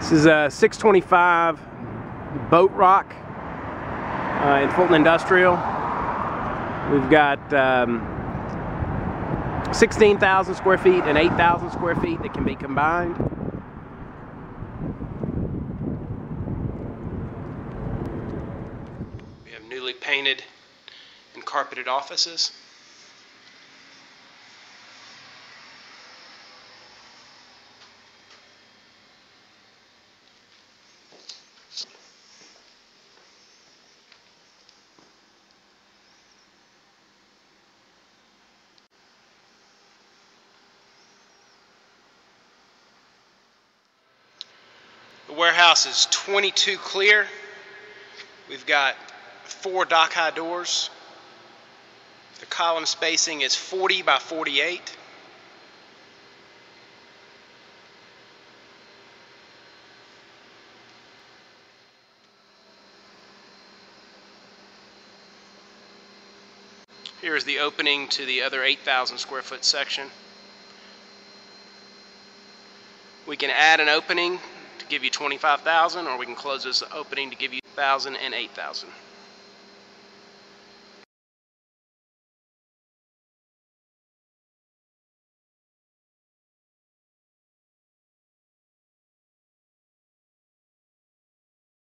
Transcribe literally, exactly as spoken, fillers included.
This is a six twenty-five boat rock uh, in Fulton Industrial. We've got um, sixteen thousand square feet and eight thousand square feet that can be combined. We have newly painted and carpeted offices. The warehouse is twenty-two clear. We've got four dock high doors. The column spacing is forty by forty-eight. Here's the opening to the other eight thousand square foot section. We can add an opening to give you twenty-five thousand, or we can close this opening to give you one thousand and eight thousand.